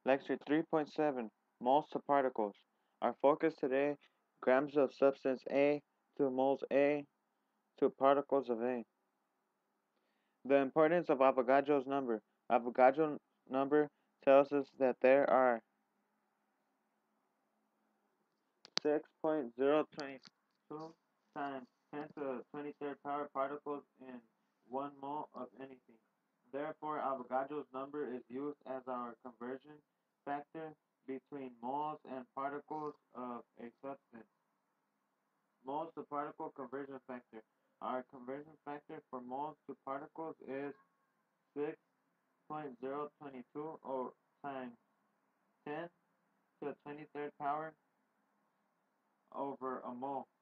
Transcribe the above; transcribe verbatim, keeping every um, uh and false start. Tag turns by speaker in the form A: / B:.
A: Lecture three point seven, Moles to Particles. Our focus today, grams of substance A to moles A to particles of A. The importance of Avogadro's number. Avogadro's number tells us that there are six point zero two two times ten to the twenty-third power particles in one mole of anything. Therefore, Avogadro's number is used as our conversion factor between moles and particles of a substance. Moles to particle conversion factor. Our conversion factor for moles to particles is six point zero two two or times ten to the twenty-third power over a mole.